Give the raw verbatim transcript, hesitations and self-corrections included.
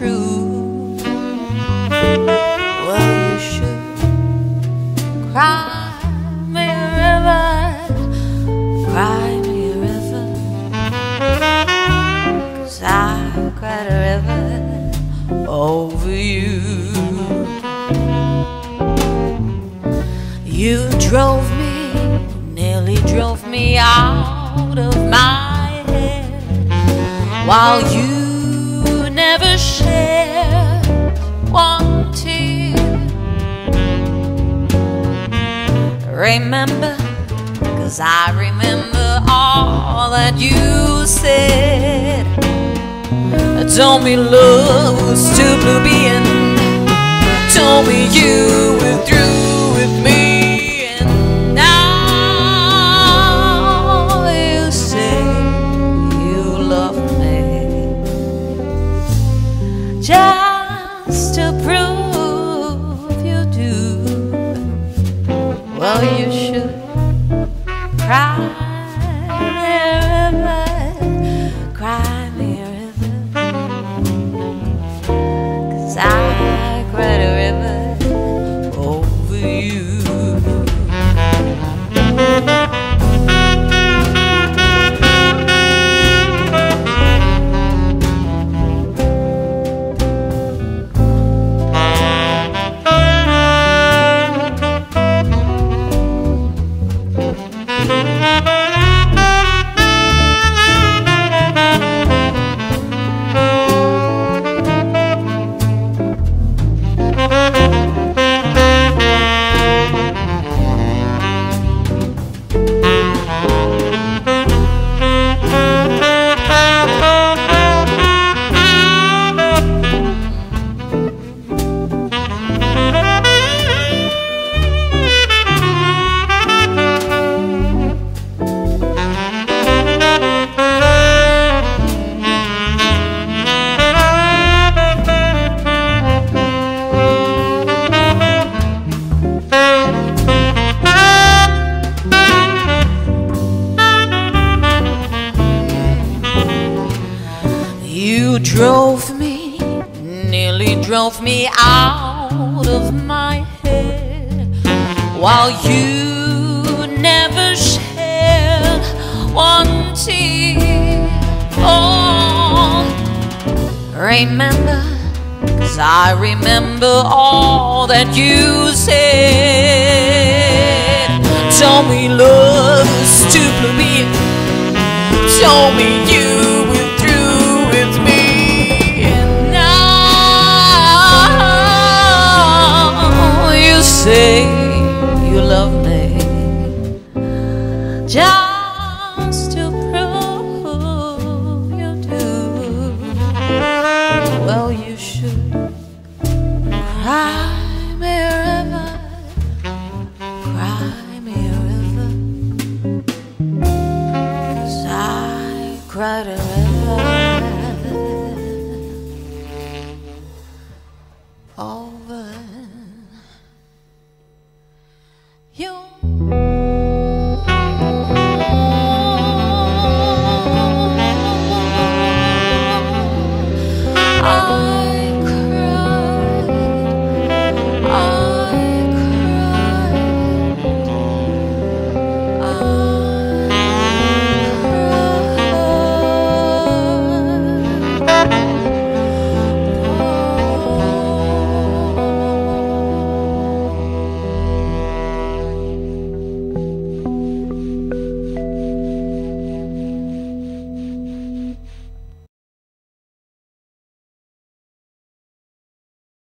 true. Well, you should cry me a river, cry me a river, 'cause I cried a river over you. You drove me, nearly drove me out of my head, while you never shared one tear. Remember, 'cause I remember all that you said. Told me love was too blue being, told me you were through with me. Just to prove you do. Well, you should cry me a river, cry me a river, 'cause I cried a river over you. Drove me, nearly drove me out of my head, while you never shared one tear. Oh, remember, 'cause I remember all that you said. Told me love was too blue, told me you were through with me. Say you love me, just to prove you do. Well, you should cry me a river, cry me a river, 'cause I cried a river. Oh,